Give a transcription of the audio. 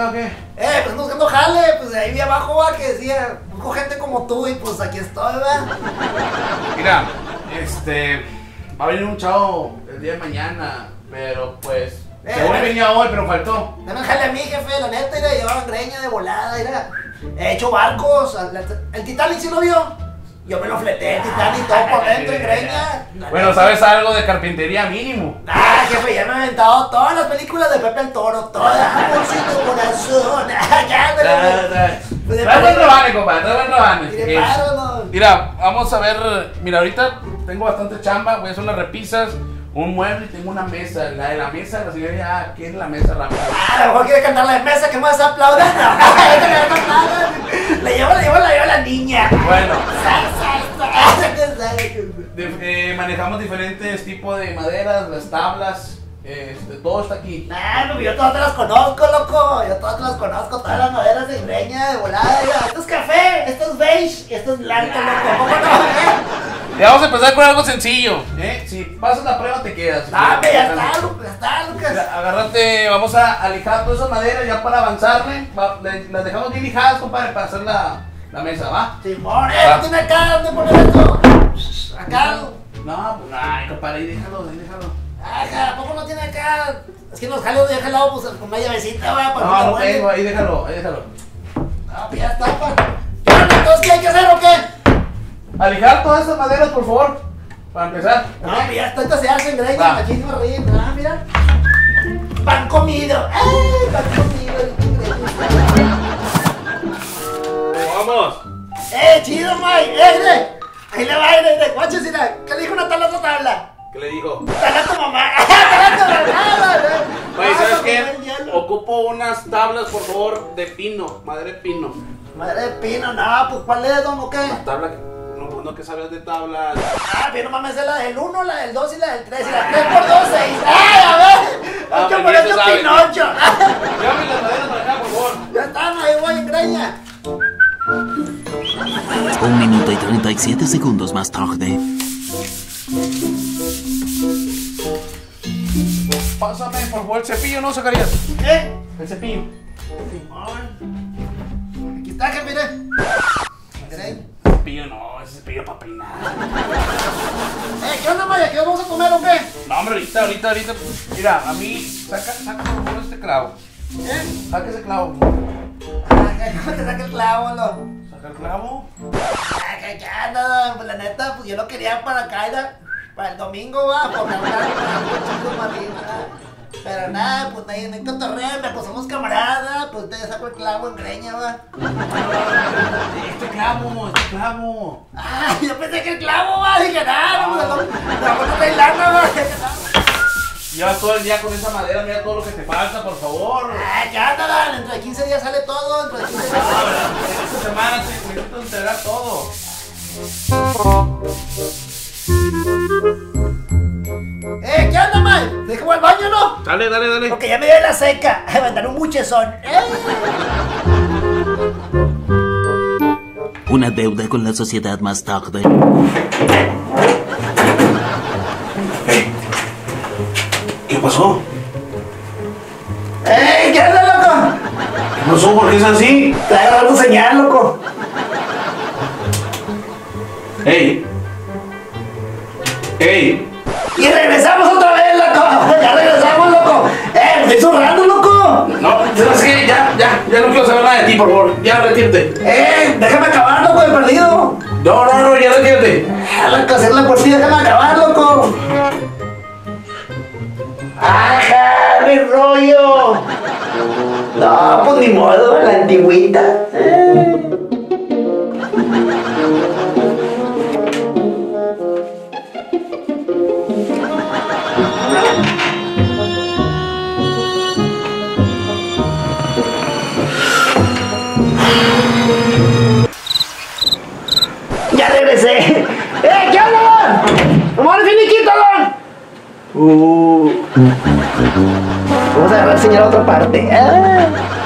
acá o qué? Pues ando buscando jale, pues ahí vi abajo va que decía, busco gente como tú y pues aquí estoy, va. Mira, va a venir un chavo el día de mañana, pero pues... Según venía hoy, pero faltó. Dame jale a mí, jefe, la neta, mira, llevaban greña de volada, mira. He hecho barcos, el Titanic sí lo vio. Yo me lo fleté, el Titanic, todo por dentro y greña. Bueno, ¿sabes algo de carpintería mínimo? Jefe, ya me he inventado todas las películas de Pepe el Toro, todas. Amorcito corazón. Trae buen rebane, compadre, trae buen rebane. ¿No? Mira, vamos a ver. Mira, ahorita tengo bastante chamba, voy a hacer unas repisas, un mueble y tengo una mesa. La de la mesa, la señora ya quiere la mesa rápido. A lo mejor quiere cantar la de mesa, que más aplaudan. Le llevo a la niña. Bueno. Manejamos diferentes tipos de maderas, las tablas, todo está aquí. Pues yo todas te las conozco, loco. Yo todas te las conozco, todas las maderas de greña, de volada. Mira, esto es café, esto es beige, esto es blanco, loco. ¿Cómo no? Ya vamos a empezar con algo sencillo, Si pasas la prueba te quedas. Ya está, Lucas. Mira, agárrate, vamos a lijar todas esas maderas ya para avanzarle. Las dejamos bien lijadas, compadre, para hacer la mesa, ¿va? Simón, no tiene acá, ¿dónde poner esto? Acá. No, pues ay, compadre, ahí déjalo. ¿A poco no tiene acá? Es que los jalos de lado, pues con una llavecita, va, para no tengo, ahí déjalo. Pues ya está, pa. Entonces, ¿qué hay que hacer o qué? A lijar todas esas maderas, por favor, para empezar. Pues ya está, estas se hacen greña, machísimo reír. Mira. Pan comido. Pan comido. ¡Vamos! Chido, Mike. Ahí le va, guaches, mira. ¿Qué le dijo una tabla a otra tabla? ¿Qué le dijo? ¡Tala tu mamá! ¡Tala tu mamá! Oye, ¿sabes qué? Ocupo unas tablas, por favor, de pino, madera de pino. Madre de pino, no, pues ¿cuál es, don, o qué? La tabla, no que sabes de tablas. Pero no mames, es la del 1, la del 2 y la del 3. Y la 3 por 2, 6. A ver! ¡Hay que ponerle un Pinocho! Llévame las maderas para acá, por favor. Ya están, ahí voy en greña. 1 minuto y 37 segundos más tarde. Pásame, por favor, el cepillo, ¿no, Zacarías? ¿Qué? El cepillo. Simón. Aquí está, jefe, mire. Cepillo no, ese cepillo para peinar. ¿Qué onda, Maya? ¿Qué vamos a comer o qué? No, hombre, ahorita. Mira, a mí, saca por favor este clavo. Saca ese clavo. ¿Cómo te saca el clavo, lo? ¿Saca el clavo? ¿Qué anda? Pues la neta, pues yo lo quería para acá, para el domingo, va, por hablar con Martín, pero nada, pues ahí no hay cotorreo, pues somos camaradas, pues te saco el clavo en greña, va. Este clavo. Yo pensé que el clavo, va, dije nada, pues no trae lana, va. Llevas todo el día con esa madera, mira todo lo que te falta, por favor. ¿Qué anda, Dan? Dentro de 15 días sale todo, dentro de 15 días sale. Esta semana necesito integrar todo. ¿Qué onda, man? ¿Dejo al baño, no? Dale. Porque ya me dio la seca. Me mandaron un buchezón. Una deuda con la sociedad más tarde. ¿Qué pasó? ¿Qué onda, loco? ¿Qué pasó? ¿Por qué es así? Te voy a dar tu señal, loco. ¡Ey! Y regresamos otra vez, loco. Ya regresamos, loco. Me estoy zurrando, loco. No, ¿sabes qué? Ya no quiero saber nada de ti, por favor. Ya, retírate. Déjame acabar, loco, de perdido. No, ya retírate. Loco, hacerle por sí, déjame acabar, loco. ¡Ajá, mi rollo! No, pues ni modo, la antigüita. Ya regresé. ¿Qué onda? ¿Cómo le finiquito, don? Vamos a agarrar señal a otra parte.